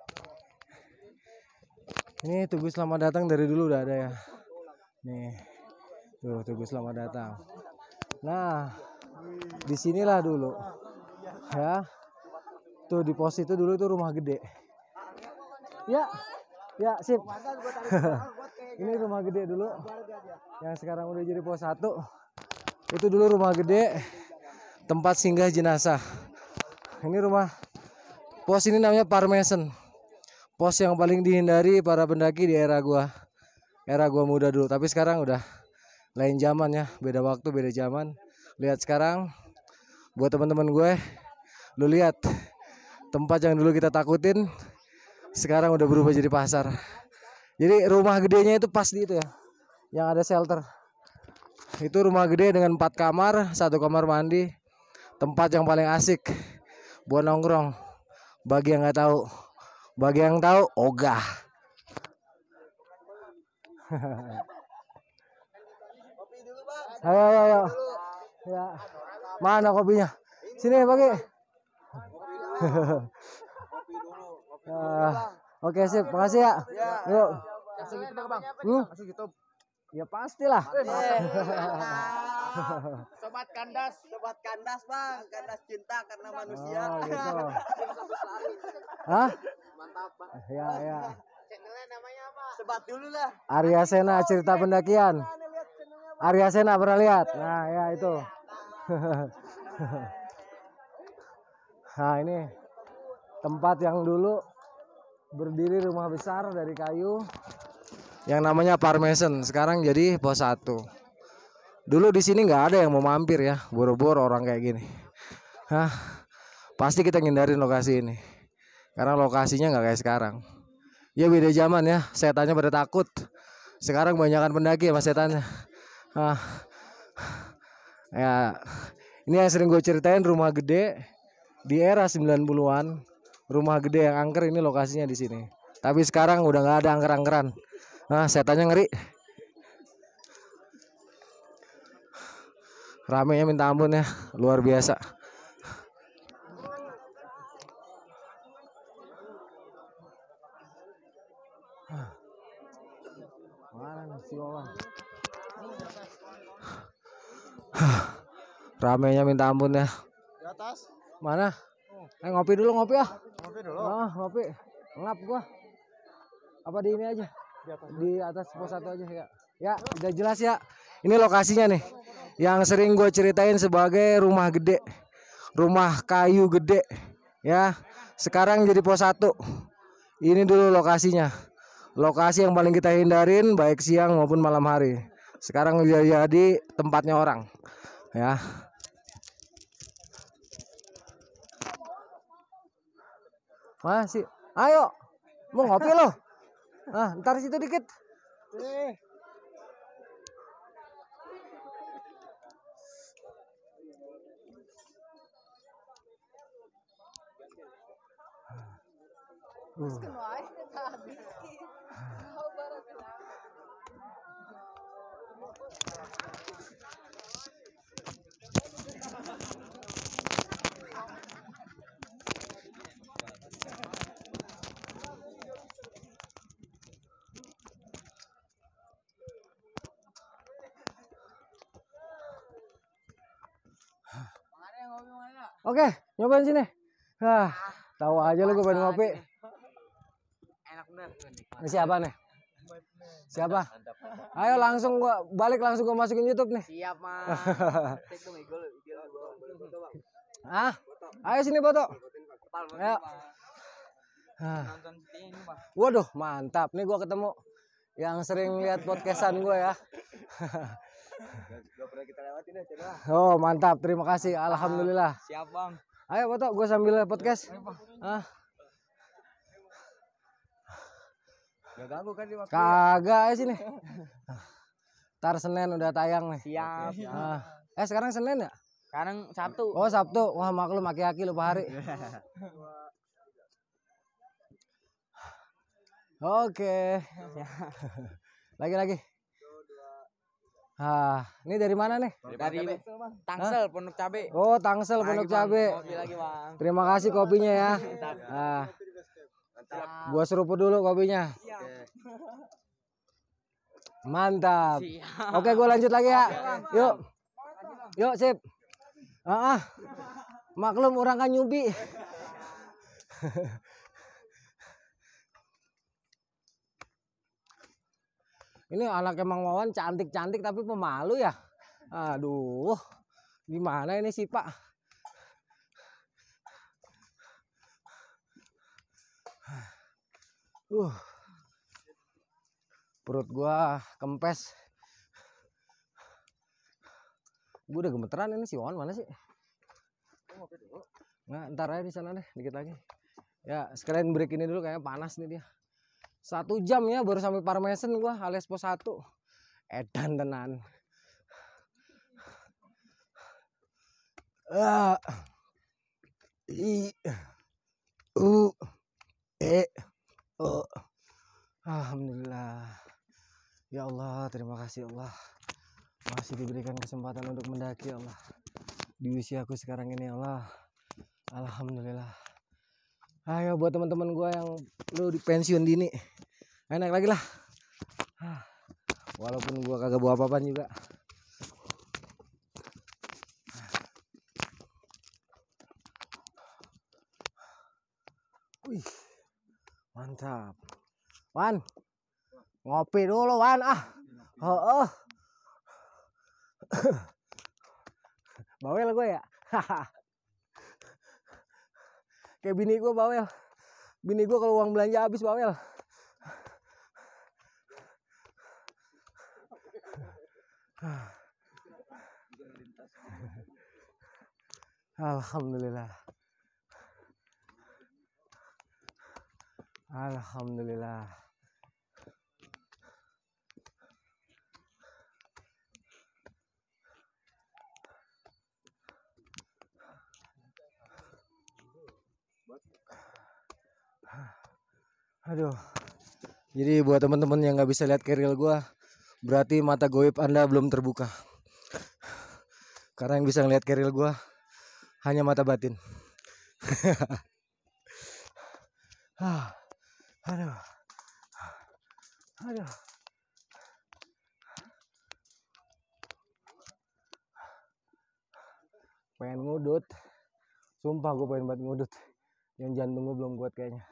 Ini tugu selamat datang dari dulu udah ada ya. Nih. Tuh, tugu selamat datang. Nah, disinilah dulu ya. Tuh di pos itu dulu tuh rumah gede. Ya, ya sip. Ini rumah gede dulu. Yang sekarang udah jadi pos satu. Itu dulu rumah gede, tempat singgah jenazah. Ini rumah pos ini namanya Parmesan. Pos yang paling dihindari para pendaki di era gua. Era gua muda dulu, tapi sekarang udah lain zaman ya, beda waktu, beda zaman. Lihat sekarang, buat teman-teman gue, lu lihat tempat yang dulu kita takutin, sekarang udah berubah jadi pasar. Jadi rumah gedenya itu pas di itu ya, yang ada shelter. Itu rumah gede dengan empat kamar, satu kamar mandi, tempat yang paling asik buat nongkrong. Bagi yang nggak tahu, bagi yang tahu, ogah. Ayo, ayo, ayo. Ya. Mana kopinya? Sini pakai. uh, Oke sip, makasih ya. Yuk. Kasih gitu bang. Hmm? Kasih gitu. Ya pastilah. Sobat kandas, sobat kandas bang, kandas cinta karena manusia. Oh gitu. Hah? Mantap bang. Ya ya. Channelnya namanya apa? Sebat dulu lah. Arya Sena cerita pendakian. Arya Sena pernah lihat? Nah ya itu. Nah ini tempat yang dulu berdiri rumah besar dari kayu yang namanya Parmesan, sekarang jadi pos satu. Dulu di sini nggak ada yang mau mampir ya, boro-boro orang kayak gini. Hah, pasti kita ngindarin lokasi ini. Karena lokasinya nggak kayak sekarang. Ya beda zaman ya, setannya pada takut. Sekarang banyakan pendaki ya mas setannya. Ah, ya, ini yang sering gue ceritain rumah gede di era sembilan puluhan. Rumah gede yang angker ini lokasinya di sini. Tapi sekarang udah nggak ada angker-angkeran. Nah, setannya ngeri. Ramenya minta ampun ya, luar biasa. Mana nih si Wawan? Ramenya minta ampun ya. Di atas. Mana? Eh ngopi dulu ngopi ah. Ngopi dulu. Ah ngopi. Ngap gua. Apa di ini aja? Di atas. Di atas pos satu aja ya. Ya udah jelas ya. Ini lokasinya nih. Yang sering gue ceritain sebagai rumah gede. Rumah kayu gede. Ya. Sekarang jadi pos satu. Ini dulu lokasinya. Lokasi yang paling kita hindarin baik siang maupun malam hari. Sekarang udah jadi tempatnya orang. Ya. Masih. Ayo. Mau ngopi lo? Ah, ntar situ dikit. Eh. Uh. Oke, nyobain sini. Ah, tahu aja lu gue pengen ngopi. Enak bener. Ini siapa nih? Siapa? Ayo langsung gua balik langsung gua masukin YouTube nih. Siap mas. Ah, ayo sini Boto. Ayo. Ah. Waduh, mantap. Nih gua ketemu yang sering lihat podcastan gua ya. Oh, mantap. Terima kasih. Alhamdulillah. Siap bang. Ayo Boto, gua sambil podcast. Ah. Gak ganggu kan di waktu. Kagak aja sini. Ntar Senin udah tayang nih. Siap. Ah. Eh sekarang Senin ya? Sekarang Sabtu. Oh Sabtu. Wah maklum aki-aki lupa hari. Oke. Lagi-lagi. Ah, ini dari mana nih? Dari Tangsel Pondok Cabe. Oh Tangsel Pondok Cabe. Kopi lagi bang. Terima kasih kopinya ya. Ah. Gua seruput dulu kopinya. Mantap. Oke, gua lanjut lagi ya. Yuk. Yuk, sip. Ah, ah. Maklum orang kan nyubi. Ini anak emang Wawan cantik-cantik tapi pemalu ya. Aduh. Gimana ini sih, Pak? Uh. Perut gua kempes. Gua udah gemeteran ini si Wawan mana sih? Nah, ntar aja di sana deh, dikit lagi. Ya, sekalian break ini dulu kayaknya panas nih dia. Satu jam ya baru sampai Parmesen gua alias pos satu. Edan tenan. Ah. I. U. E. Oh. Alhamdulillah. Ya Allah, terima kasih Allah. Masih diberikan kesempatan untuk mendaki ya Allah. Di usiaku sekarang ini ya Allah. Alhamdulillah. Ayo buat teman-teman gue yang lu di pensiun dini. Ayo naik lagi lah. Walaupun gue kagak bawa apa-apaan juga. Wih. Mantap. Wan, ngopi dulu Wan ah. Oh, oh. Bawel gue ya. Kayak bini gue bawel. Bini gue kalau uang belanja habis bawel. Alhamdulillah. Alhamdulillah. Aduh. Jadi buat teman-teman yang nggak bisa lihat keril gua, berarti mata goib Anda belum terbuka. Karena yang bisa ngeliat keril gua hanya mata batin. Aduh. Aduh. Pengen ngudut. Sumpah gue pengen banget ngudut. Yang jantung gue belum kuat kayaknya.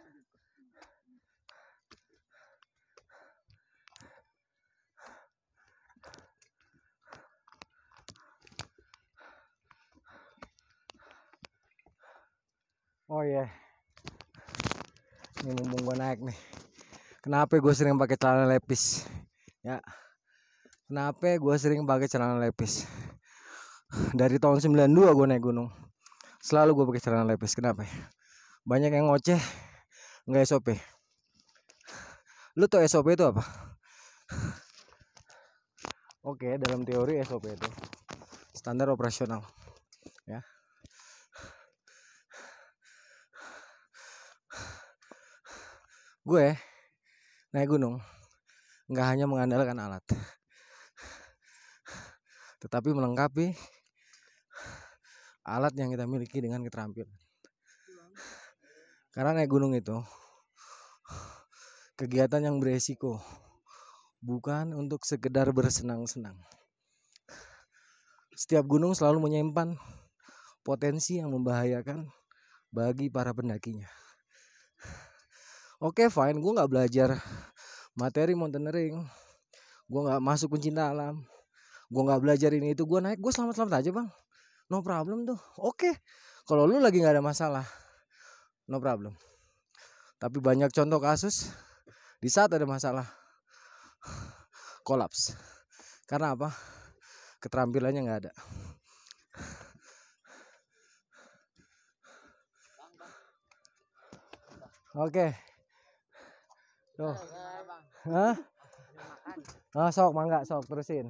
Oh iya. Yeah. Ini mumpung gue naik nih. Kenapa gue sering pakai celana lepis? Ya. Kenapa gue sering pakai celana lepis? Dari tahun sembilan puluh dua gue naik gunung. Selalu gue pakai celana lepis. Kenapa? Banyak yang ngoceh nggak S O P. Lu tau S O P itu apa? Oke, dalam teori S O P itu standar operasional, ya. Gue naik gunung nggak hanya mengandalkan alat, tetapi melengkapi alat yang kita miliki dengan keterampilan. Karena naik gunung itu kegiatan yang beresiko, bukan untuk sekedar bersenang-senang. Setiap gunung selalu menyimpan potensi yang membahayakan bagi para pendakinya. Oke, fine, gue gak belajar materi mountaineering, gue gak masuk pencinta alam, gue gak belajar ini itu, gue naik, gue selamat-selamat aja bang. No problem tuh. Oke, kalau lu lagi gak ada masalah, no problem. Tapi banyak contoh kasus di saat ada masalah kolaps. Karena apa? Keterampilannya nggak ada. Oke. Tuh. Hah? Oh, sok mangga, sok terusin.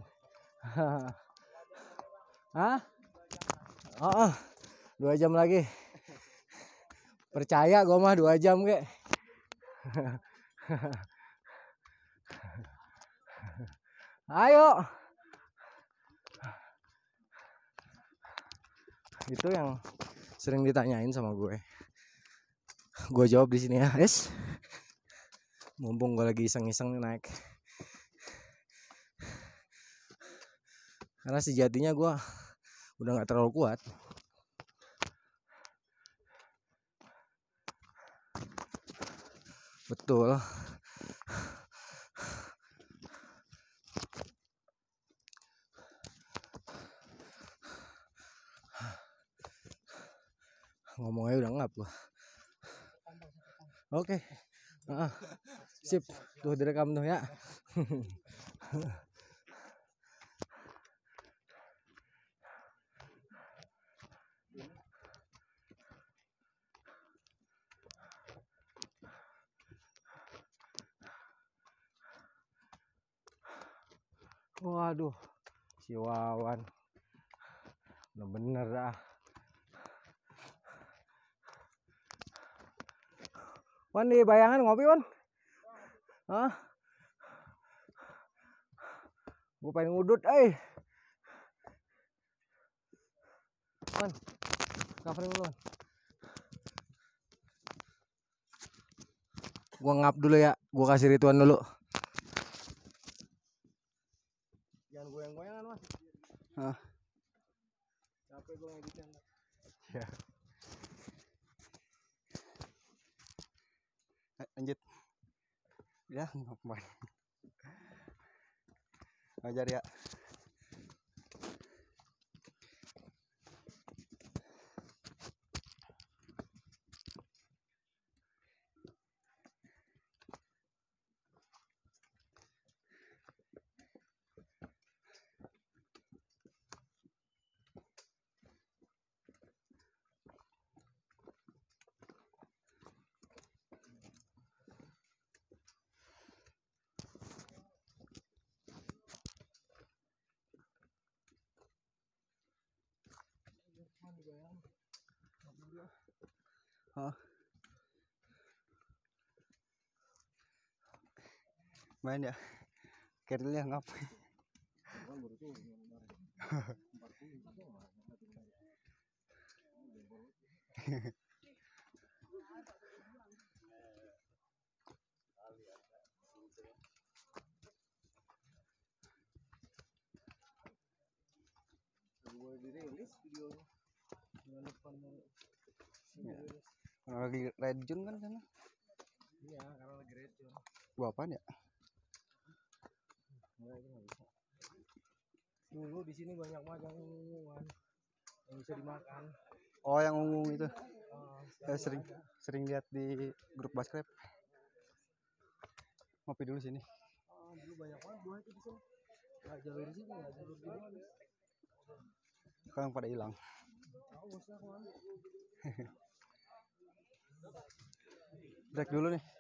Hah? Oh, oh, dua jam lagi. Percaya gue mah dua jam kek. Ayo. Itu yang sering ditanyain sama gue. Gue jawab di sini ya, es. Mumpung gue lagi iseng-iseng naik. Karena sejatinya gue udah nggak terlalu kuat. Betul. Ngomongnya udah ngap gua. Oke. Uh, sip. Tuh direkam tuh ya. Waduh, si Wawan. Bener-bener dah. Wan di bayangan ngopi Wan? Hah? Gue pengen ngudut, eh. Wan, covering dulu. Gue ngap dulu ya, gue kasih rituan dulu. Jangan goyang-goyangan Mas. Hah? Capek gue ngeditnya. Ya. Lanjut ya, ngapain ngajar ya. Hah? Main ya? Kerilnya ngapain? Kalau lagi red zone kan sana? Iya, karena lagi racun. Gua apaan ya? Enggak, itu nggak bisa. Dulu di sini banyak banget yang unguan yang bisa dimakan. Oh, yang ungu itu. Oh, Saya sering sering lihat di grup basket. Ngopi dulu sini. oh, dulu banyak banget buah itu di sini. Nggak jalur di sini, nggak jalur gini. Sekarang pada hilang. Tahu bosnya kemana? Break dulu nih.